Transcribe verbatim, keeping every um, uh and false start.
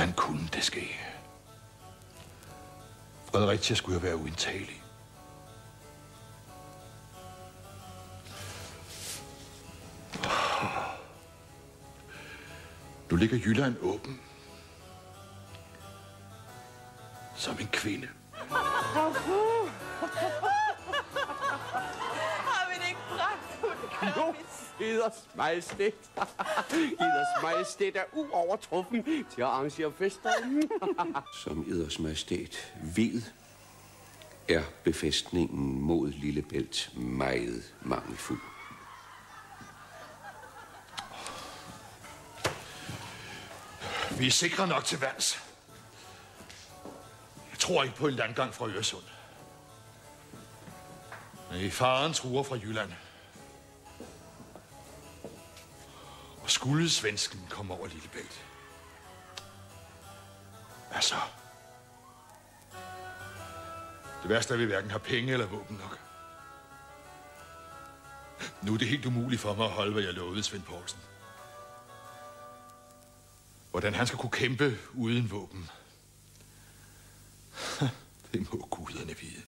Hvordan kunne det ske? Fredericia skulle jo være uindtagelig. Nu ligger Jylland åben. Som en kvinde. Har vi det ikke pragtfuldt? Jo, Eders Majestæt. Eders Majestæt er uovertruffen til at arrangere fester. Som Eders Majestæt ved, er befæstningen mod Lillebælt meget mangelfuld. Vi er sikre nok til vands. Jeg tror ikke på en landgang fra Øresund. Men faren truer fra Jylland. Og skulle svensken komme over Lillebælt? Hvad så? Det værste er, at vi hverken har penge eller våben nok. Nu er det helt umuligt for mig at holde, hvad jeg lovede Svend Poulsen. Hvordan han skal kunne kæmpe uden våben. Det må guderne vide.